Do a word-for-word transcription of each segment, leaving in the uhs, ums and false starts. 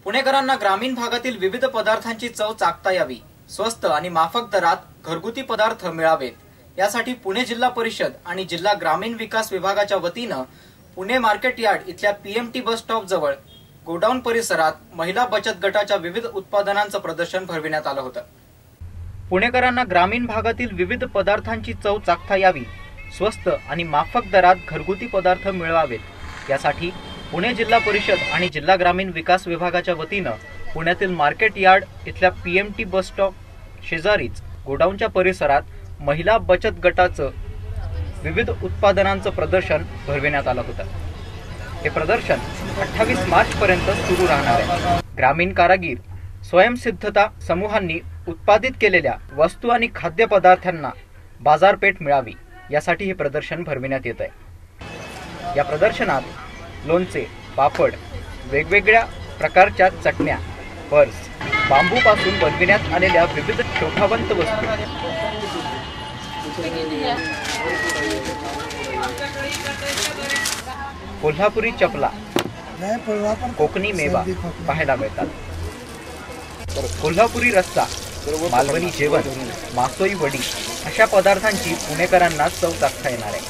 पुणेकरांना ग्रामीण भागातील विविध पदार्थांची चव चाखता यावी, स्वस्त आणि माफक दरात घरगुती पदार्थ मिळावेत, यासाठी पुणे जिल्हा परिषद आणि जिल्हा ग्रामीण विकास विभागाच्या वतीनं पुणे मार्केट यार्ड इथल्या पीएमटी बस स्टॉप जवळ गोडाऊन परिसरात महिला बचत गटाच्या विविध उत्पादनांचं प्रदर्शन भरविण्यात आलं होतं। पुणेकरांना ग्रामीण भागातील विविध पदार्थांची चव चाखता यावी, स्वस्त आणि माफक दरात घरगुती पदार्थ मिळवावेत, यासाठी पुणे जिल्हा परिषद आणि जिल्हा ग्रामीण विकास विभागाच्या वतीनं पुण्यातील मार्केट यार्ड इथल्या पीएमटी बस स्टॉप शेजारीच गोडाऊनच्या परिसरात महिला बचत गटाचं विविध उत्पादनांचं प्रदर्शन भरविण्यात आलं होतं। हे प्रदर्शन अठ्ठावीस मार्च पर्यंत सुरू राहणार आहे। ग्रामीण कारागीर स्वयंसिद्धता समूहांनी उत्पादित केलेल्या वस्तू आणि खाद्यपदार्थांना बाजारपेठ मिळावी, यासाठी हे प्रदर्शन भरविण्यात येत आहे। या प्रदर्शनात लोणचे, पापड, वेगवेगळ्या प्रकारच्या चटण्या, पर्स, बांबूपासून बनविण्यात आलेल्या विविध शोभावंत वस्तू, कोल्हापुरी चपला, कोकणी मेवा पाहायला मिळतात। कोल्हापुरी रस्सा, मालवणी जेवण, मासोई वडी अशा पदार्थांची पुणेकरांना चव चाखता येणार आहे।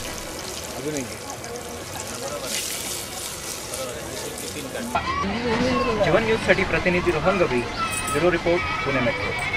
जीवन न्यूज साठी प्रतिनिधी Rohan Gawali, bureau report, Pune metro.